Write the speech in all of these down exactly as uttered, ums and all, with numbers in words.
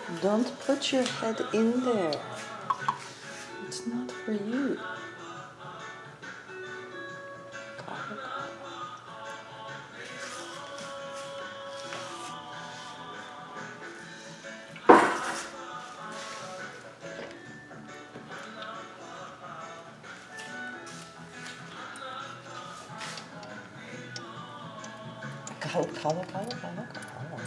Don't put your head in there. It's not for you. Colo, colo, colo, colo, colo.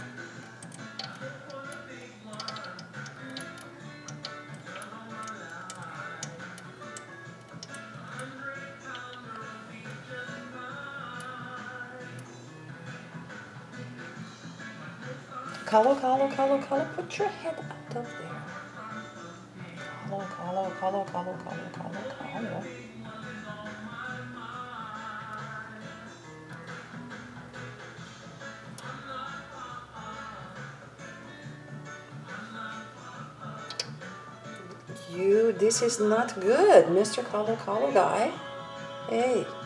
Colo, colo, colo, colo, put your head out of there. Colo, colo, colo, colo, colo, colo, colo. You, this is not good, Mister Colo Colo guy. Hey.